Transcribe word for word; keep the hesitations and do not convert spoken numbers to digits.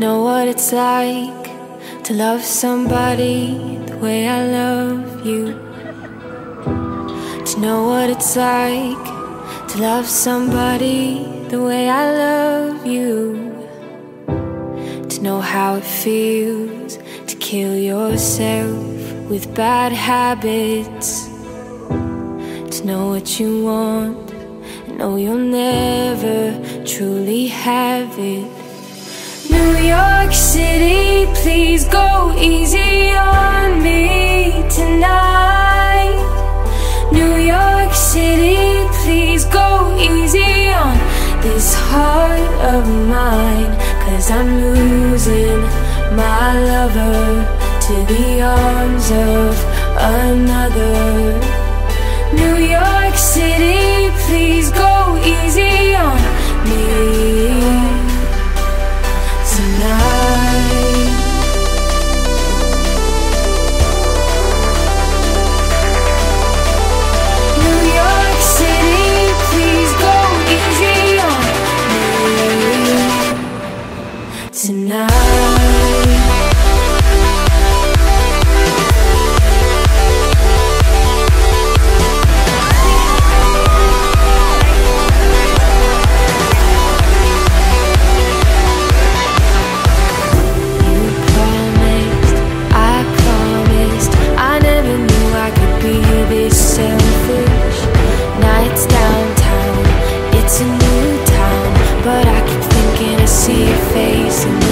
know what it's like to love somebody the way I love you. To know what it's like to love somebody the way I love you. To know how it feels to kill yourself with bad habits. To know what you want and know you'll never truly have it. New York City, please go easy on me tonight. New York City, please go easy on this heart of mine, 'cause I'm losing my lover to the arms of another. New York City, please go easy on me tonight. New York City, please go easy on me tonight. But I keep thinking I see your face in the